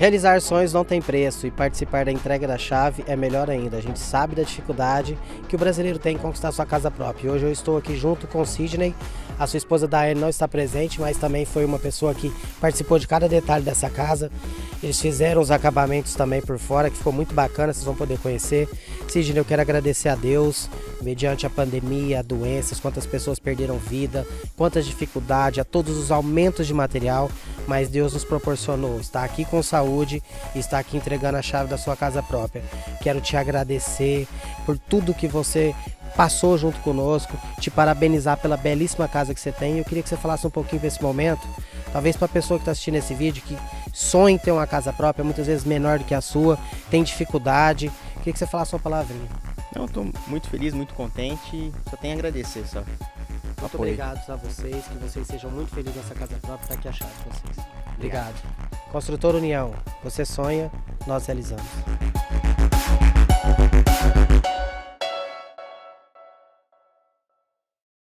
Realizar sonhos não tem preço e participar da entrega da chave é melhor ainda. A gente sabe da dificuldade que o brasileiro tem em conquistar sua casa própria. E hoje eu estou aqui junto com o Sidney. A sua esposa Daiane não está presente, mas também foi uma pessoa que participou de cada detalhe dessa casa. Eles fizeram os acabamentos também por fora, que ficou muito bacana, vocês vão poder conhecer. Sidney, eu quero agradecer a Deus, mediante a pandemia, doenças, quantas pessoas perderam vida, quantas dificuldades, a todos os aumentos de material, mas Deus nos proporcionou estar aqui com saúde e estar aqui entregando a chave da sua casa própria. Quero te agradecer por tudo que você passou junto conosco, te parabenizar pela belíssima casa que você tem. Eu queria que você falasse um pouquinho desse momento, talvez para a pessoa que está assistindo esse vídeo, que sonha em ter uma casa própria, muitas vezes menor do que a sua, tem dificuldade. Eu queria que você falasse uma palavrinha. Não, estou muito feliz, muito contente, só tenho a agradecer só. Muito obrigado a vocês, que vocês sejam muito felizes nessa casa própria, está aqui a chave de vocês. Obrigado. Construtora União, você sonha, nós realizamos.